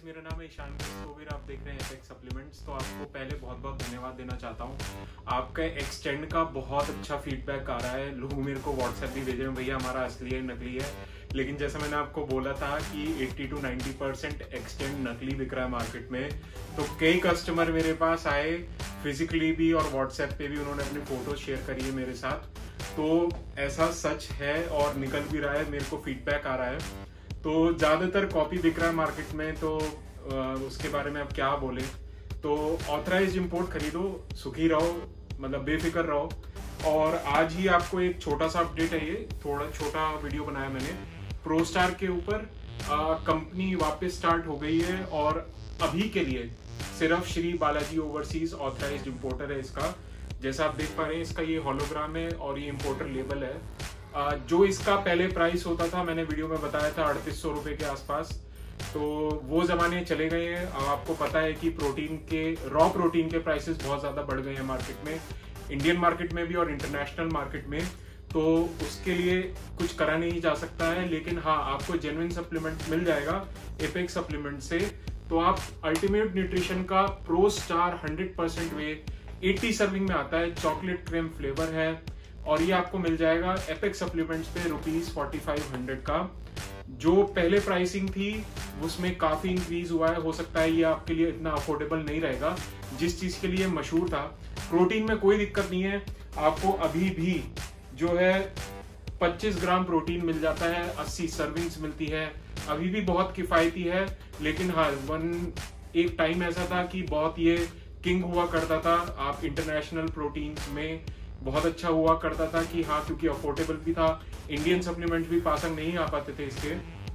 मेरा नाम है ईशान कोविर, आप देख रहे हैं एपेक्स सप्लीमेंट्स। तो आपको पहले बहुत बहुत धन्यवाद देना चाहता हूँ। आपका एक्सटेंड का बहुत अच्छा फीडबैक आ रहा है। लोग मेरे को व्हाट्सएप भी भेज रहे हैं, भैया हमारा असली है नकली है। लेकिन जैसा मैंने आपको बोला था कि 80 to 90% एक्सटेंड नकली बिक रहा है मार्केट में। तो कई कस्टमर मेरे पास आए फिजिकली भी और व्हाट्सएप पे भी, उन्होंने अपनी फोटो शेयर करी है मेरे साथ। तो ऐसा सच है और निकल भी रहा है, मेरे को फीडबैक आ रहा है। तो ज्यादातर कॉपी बिक रहा है मार्केट में, तो उसके बारे में अब क्या बोले। तो ऑथराइज्ड इंपोर्ट खरीदो, सुखी रहो, मतलब बेफिक्र रहो। और आज ही आपको एक छोटा सा अपडेट है, ये थोड़ा छोटा वीडियो बनाया मैंने प्रोस्टार के ऊपर। कंपनी वापस स्टार्ट हो गई है और अभी के लिए सिर्फ Shri Balaji overseas authorised importer है इसका। जैसा आप देख पा रहे हैं, इसका ये होलोग्राम है और ये इंपोर्टर लेबल है। जो इसका पहले प्राइस होता था, मैंने वीडियो में बताया था 3800 रुपए के आसपास। तो वो जमाने चले गए हैं। आपको पता है कि प्रोटीन के रॉ प्रोटीन के प्राइसेस बहुत ज्यादा बढ़ गए हैं मार्केट में, इंडियन मार्केट में भी और इंटरनेशनल मार्केट में। तो उसके लिए कुछ करा नहीं जा सकता है, लेकिन हाँ, आपको जेन्युइन सप्लीमेंट मिल जाएगा एपेक्स सप्लीमेंट से। तो आप अल्टीमेट न्यूट्रिशन का प्रो स्टार 100% वे 80 सर्विंग में आता है, चॉकलेट क्रीम फ्लेवर है और ये आपको मिल जाएगा एपेक्स सप्लीमेंट्स पे ₹4500 का। जो पहले प्राइसिंग थी उसमें काफी इंक्रीज हुआ है। हो सकता है ये आपके लिए इतना अफोर्डेबल नहीं रहेगा जिस चीज के लिए मशहूर था। प्रोटीन में कोई दिक्कत नहीं है, आपको अभी भी जो है 25 ग्राम प्रोटीन मिल जाता है, 80 सर्विंग्स मिलती है, अभी भी बहुत किफायती है। लेकिन हाँ, एक टाइम ऐसा था कि बहुत ये किंग हुआ करता था। आप इंटरनेशनल प्रोटीन में बहुत अच्छा हुआ करता था कि हाँ, क्योंकि अफोर्डेबल भी था, इंडियन सप्लीमेंट भी पास नहीं आ पाते थे इसके।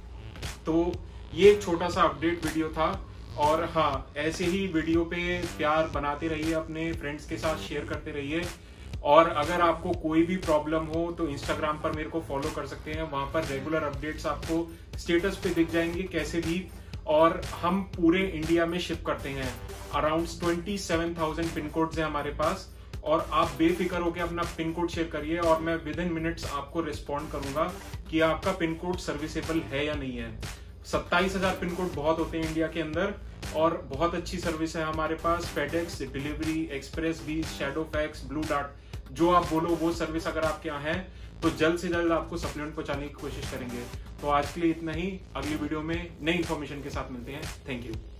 तो ये एक छोटा सा अपडेट वीडियो था। और हाँ, ऐसे ही वीडियो पे प्यार बनाते रहिए, अपने फ्रेंड्स के साथ शेयर करते रहिए। और अगर आपको कोई भी प्रॉब्लम हो तो इंस्टाग्राम पर मेरे को फॉलो कर सकते हैं, वहां पर रेगुलर अपडेट्स आपको स्टेटस पे दिख जाएंगे कैसे भी। और हम पूरे इंडिया में शिप करते हैं, अराउंड 27,000 पिन कोड्स है हमारे पास। और आप बेफिक्र होकर अपना पिन कोड शेयर करिए और मैं विद इन मिनट्स आपको रिस्पॉन्ड करूंगा कि आपका पिन कोड सर्विसेबल है या नहीं है। 27,000 पिन कोड बहुत होते हैं इंडिया के अंदर और बहुत अच्छी सर्विस है हमारे पास। FedEx, Delhivery, Xpressbees, Shadowfax, Blue Dart, जो आप बोलो वो सर्विस अगर आपके यहाँ है तो जल्द से जल्द आपको सप्लीमेंट पहुंचाने की कोशिश करेंगे। तो आज के लिए इतना ही, अगली वीडियो में नई इन्फॉर्मेशन के साथ मिलते हैं। Thank you.